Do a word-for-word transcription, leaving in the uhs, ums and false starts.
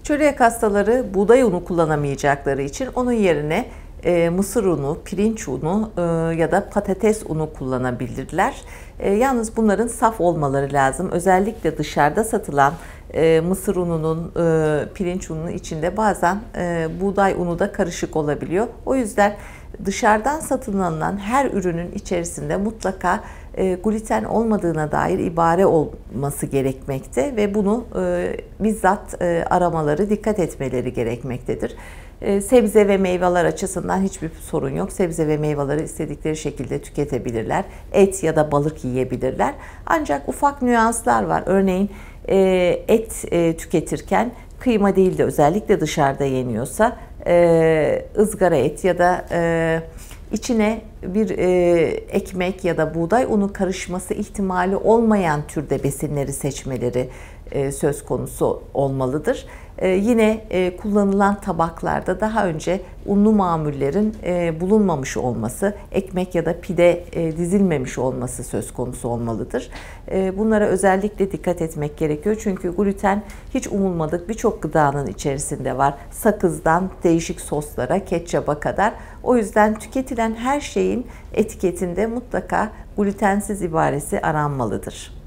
Çölyak hastaları buğday unu kullanamayacakları için onun yerine e, mısır unu, pirinç unu e, ya da patates unu kullanabilirler. E, yalnız bunların saf olmaları lazım. Özellikle dışarıda satılan e, mısır ununun, e, pirinç ununun içinde bazen e, buğday unu da karışık olabiliyor. O yüzden dışarıdan satın alınan her ürünün içerisinde mutlaka e, gluten olmadığına dair ibare olması gerekmekte ve bunu e, bizzat e, aramaları, dikkat etmeleri gerekmektedir. E, sebze ve meyveler açısından hiçbir sorun yok. Sebze ve meyveleri istedikleri şekilde tüketebilirler. Et ya da balık yiyebilirler. Ancak ufak nüanslar var. Örneğin e, et e, tüketirken kıyma değil de özellikle dışarıda yeniyorsa e, ızgara et ya da e, içine bir e, ekmek ya da buğday unu karışması ihtimali olmayan türde besinleri seçmeleri e, söz konusu olmalıdır. E, yine e, kullanılan tabaklarda daha önce unlu mamullerin e, bulunmamış olması, ekmek ya da pide e, dizilmemiş olması söz konusu olmalıdır. E, bunlara özellikle dikkat etmek gerekiyor. Çünkü gluten hiç umulmadık birçok gıdanın içerisinde var. Sakızdan değişik soslara, ketçaba kadar. O yüzden tüketilen her şeyin etiketinde mutlaka glutensiz ibaresi aranmalıdır.